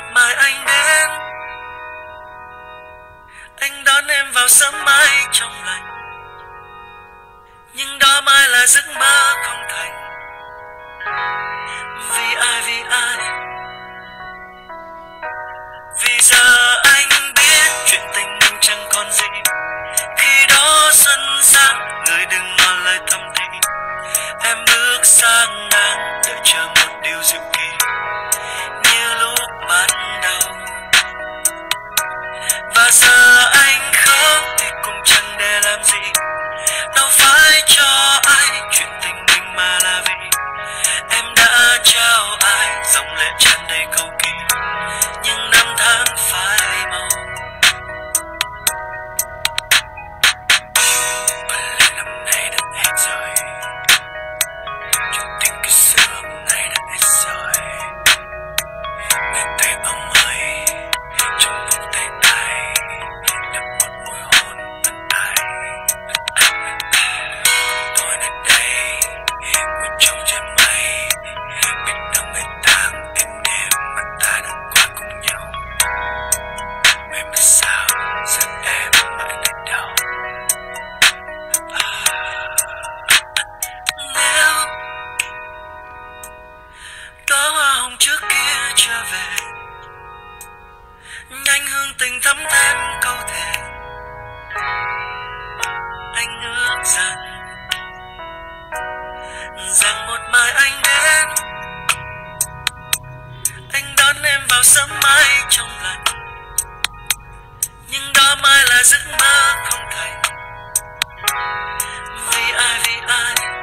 mai anh đến, anh đón em vào sớm mai trong lành, nhưng đó mai là giấc mơ không thành. Vì ai, vì ai? Vì giờ anh biết chuyện tình mình chẳng còn gì. Khi đó xuân sang, người đừng ngỏ lời thầm thì. Em bước sang ngang, đợi chờ một điều dịu kỳ, như lúc ban đầu. Và giờ anh khóc thì cũng chẳng để làm gì. Đâu phải cho ai chuyện tình mình mà là vì em đã trao ai dòng lệ tràn đầy cầu kỳ. Nhưng năm tháng phai màu, có lẽ năm nay đã hết rồi, chuyện tình cứ xưa nay đã hết rồi. Người tay bóng hơi trong vòng tay ai, đập một môi hôn bên tai. Tôi nơi đây nguyện trông trên mây, biết đâu ngày tháng êm đềm mà ta đã qua cùng nhau. Em biết sao dẫn em mãi nơi đâu. Nếu đó hoa hồng trước kia trở về, nhanh hương tình thắm thêm câu thề. Anh ước rằng một mai anh đến, anh đón em vào sớm mai trong lành, nhưng đó mai là giấc mơ không thành. Vì ai, vì ai?